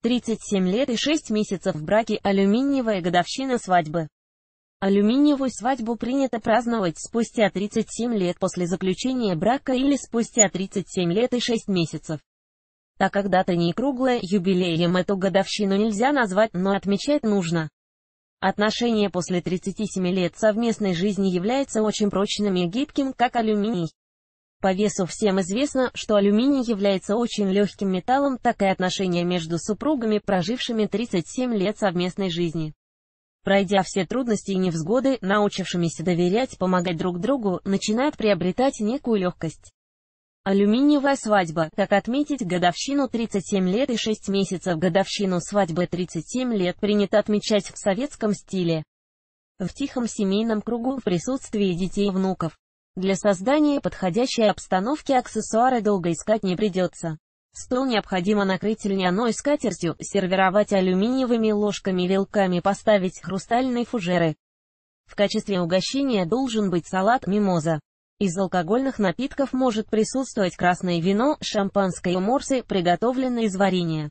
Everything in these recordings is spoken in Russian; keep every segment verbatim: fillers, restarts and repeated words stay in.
тридцать семь лет и шесть месяцев в браке, алюминиевая годовщина свадьбы. Алюминиевую свадьбу принято праздновать спустя тридцать семь лет после заключения брака или спустя тридцать семь лет и шесть месяцев. Так как дата не круглая, юбилеем эту годовщину нельзя назвать, но отмечать нужно. Отношения после тридцати семи лет совместной жизни являются очень прочным и гибким, как алюминий. По весу всем известно, что алюминий является очень легким металлом, так и отношения между супругами, прожившими тридцать семь лет совместной жизни. Пройдя все трудности и невзгоды, научившимися доверять, помогать друг другу, начинают приобретать некую легкость. Алюминиевая свадьба. Как отметить годовщину тридцать семь лет и шесть месяцев? Годовщину свадьбы тридцать семь лет принято отмечать в советском стиле. В тихом семейном кругу, в присутствии детей и внуков. Для создания подходящей обстановки аксессуары долго искать не придется. Стол необходимо накрыть льняной скатертью, сервировать алюминиевыми ложками, вилками, поставить хрустальные фужеры. В качестве угощения должен быть салат мимоза. Из алкогольных напитков может присутствовать красное вино, шампанское и морсы, приготовленные из варенья.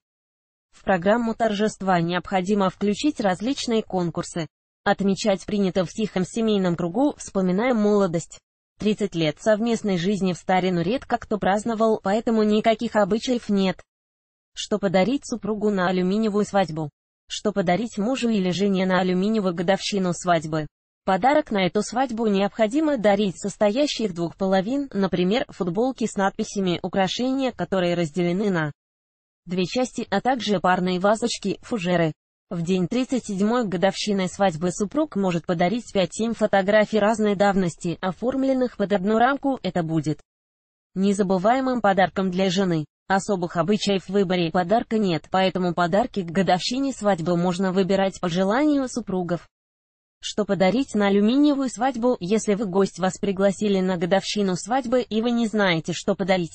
В программу торжества необходимо включить различные конкурсы. Отмечать принято в тихом семейном кругу, вспоминая молодость. тридцать лет совместной жизни в старину редко кто праздновал, поэтому никаких обычаев нет. Что подарить супругу на алюминиевую свадьбу? Что подарить мужу или жене на алюминиевую годовщину свадьбы? Подарок на эту свадьбу необходимо дарить состоящий из двух половин, например, футболки с надписями, украшения, которые разделены на две части, а также парные вазочки, фужеры. В день тридцать седьмой годовщины свадьбы супруг может подарить пять-семь фотографий разной давности, оформленных под одну рамку. Это будет незабываемым подарком для жены. Особых обычаев в выборе подарка нет, поэтому подарки к годовщине свадьбы можно выбирать по желанию супругов. Что подарить на алюминиевую свадьбу, если вы гость вас пригласили на годовщину свадьбы и вы не знаете, что подарить?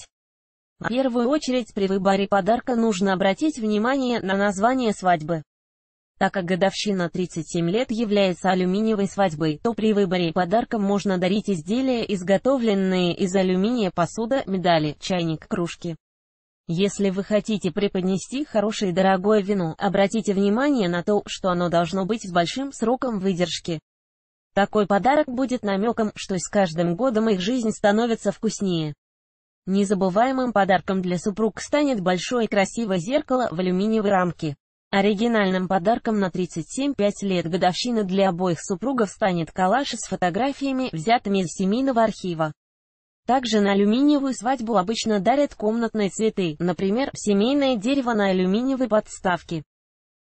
В первую очередь при выборе подарка нужно обратить внимание на название свадьбы. Так как годовщина тридцать семь лет является алюминиевой свадьбой, то при выборе подарка можно дарить изделия, изготовленные из алюминия, посуда, медали, чайник, кружки. Если вы хотите преподнести хорошее и дорогое вино, обратите внимание на то, что оно должно быть с большим сроком выдержки. Такой подарок будет намеком, что с каждым годом их жизнь становится вкуснее. Незабываемым подарком для супруг станет большое и красивое зеркало в алюминиевой рамке. Оригинальным подарком на тридцать семь пять лет годовщины для обоих супругов станет коллаж с фотографиями, взятыми из семейного архива. Также на алюминиевую свадьбу обычно дарят комнатные цветы, например, семейное дерево на алюминиевой подставке.